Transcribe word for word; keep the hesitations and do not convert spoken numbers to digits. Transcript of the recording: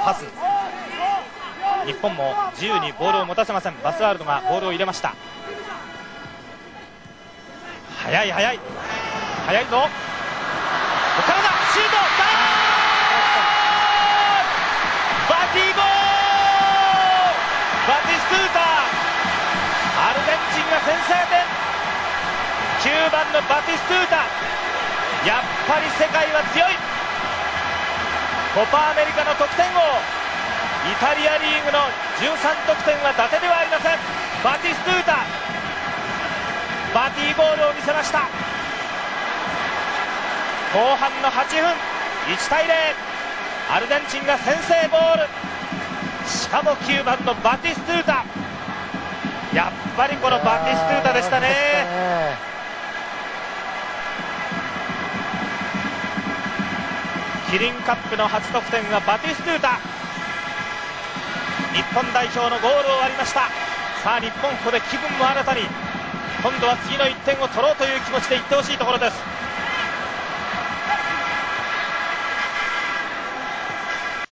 パス、日本も自由にボールを持たせません。バスワールドがボールを入れました。速い速い速いぞ、ここからだ、シュート、バティゴール、バティストゥータ、アルゼンチンが先制点。きゅうばんのバティストゥータ、やっぱり世界は強い。コパアメリカの得点王、イタリアリーグのじゅうさん得点は伊達ではありません。バティストゥータ、バティゴールを見せました。後半のはちふん、いちたいゼロ、アルゼンチンが先制ゴール。しかもきゅうばんのバティストゥータ、やっぱりこのバティストゥータでしたね。キリンカップの初得点はバティストゥータ。日本代表のゴールを割りました。さあ日本、ここで気分も新たに、今度は次のいってんを取ろうという気持ちでいってほしいところです。